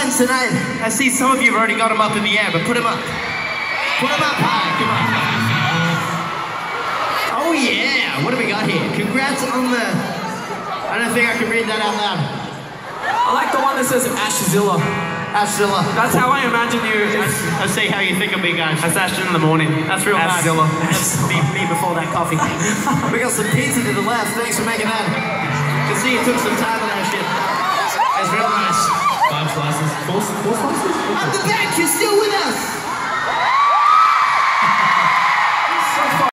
friends tonight? I see some of you have already got them up in the air, but put them up. Put them up high, come on. Oh yeah, what do we got here? Congrats on the... I don't think I can read that out loud. I like the one that says Ashzilla. Ashzilla. That's how I imagine you. I see how you think of me, guys. That's Ashton in the morning. That's real nice. Ashzilla. That's me before that coffee. We got some pizza to the left. Thanks for making that. You can see you took some time on that shit. That's real nice. 5 slices. 4 slices? At the back, you're still with us.